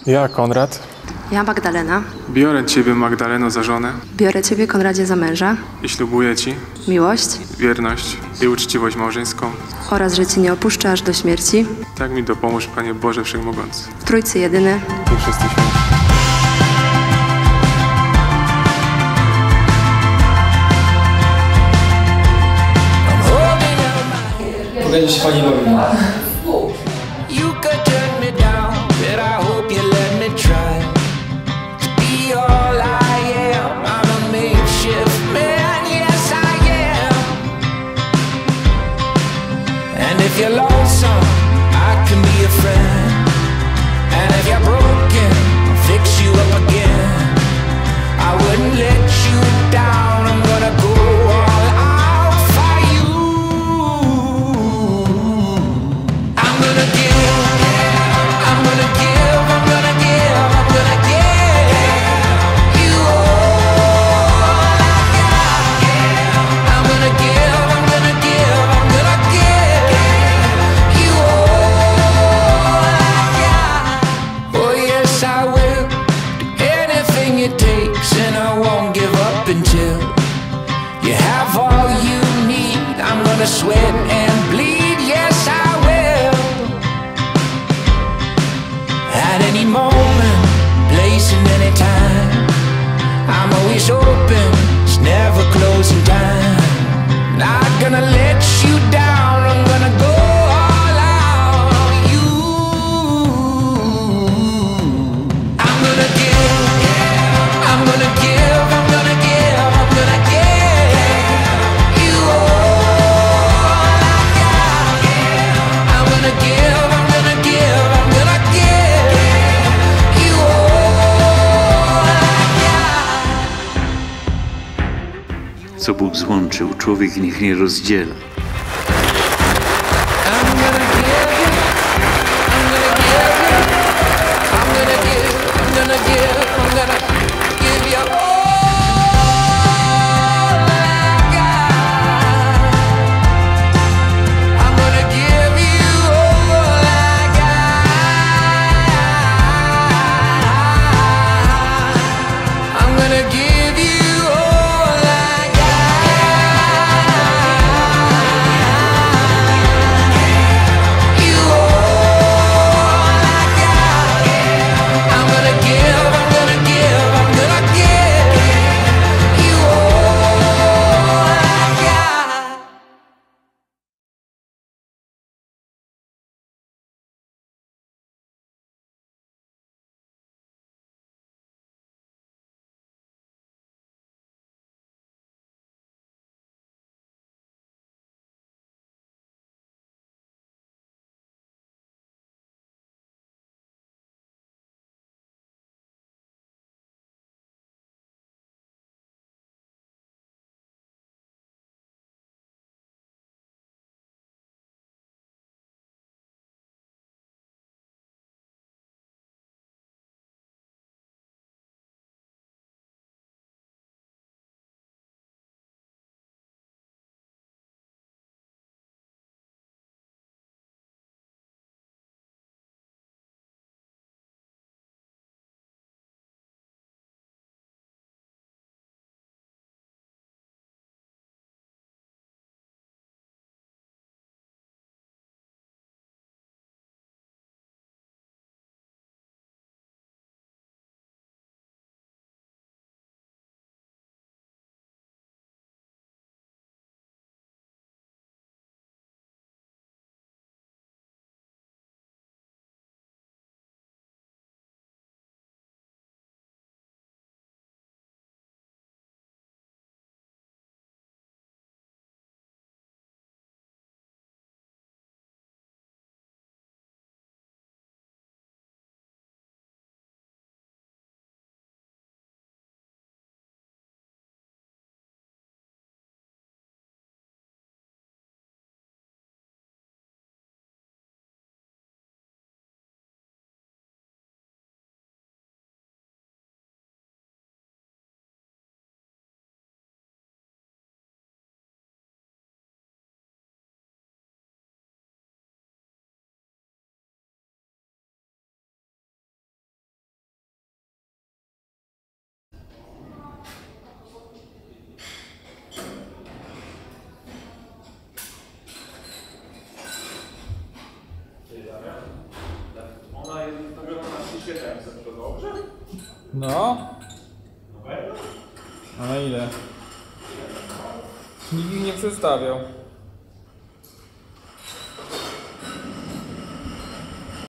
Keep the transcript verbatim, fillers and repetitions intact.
Ja, Konrad, Ja, Magdalena, biorę Ciebie, Magdaleno, za żonę biorę Ciebie, Konradzie, za męża, i ślubuję Ci miłość wierność i uczciwość małżeńską. oraz, że Cię nie opuszczę aż do śmierci, Tak mi dopomóż, Panie Boże Wszechmogący. w Trójcy jedyny, I wszyscy święci. Będzie się Pani bawiła. You could turn me down, but I hope you let me try to be all I am. I'm a makeshift man, yes I am. And if you're lonesome, I can be a friend. And if you're broken, I'll fix you up again. I wouldn't let you down, I'm gonna go all out for you. I'm gonna give, I'm gonna give, I'm gonna give, I'm gonna give you all I got. I'm gonna give, I'm gonna give, I'm gonna give you all I got. Oh yes I will do anything it takes, and I won't give up until you have all you need. I'm gonna sweat and bleed, yes I will. At any moment, place and any time, I'm always open, it's never closing time. Not gonna let you down, I'm gonna go all out on you. I'm gonna give, I'm gonna give, I'm gonna give, I'm gonna give you all I got. I'm gonna give, I'm gonna give, I'm gonna give you all I got. Co Bóg złączył, człowiek niech nie rozdziela. I'm gonna give you, I'm gonna give you, I'm gonna give, I'm gonna give, I'm gonna give you all I got. I'm gonna give you all I got. I'm gonna give you all I got. You all I got. I'm gonna give, I'm gonna No? A na ile? Nikt ich nie przedstawiał.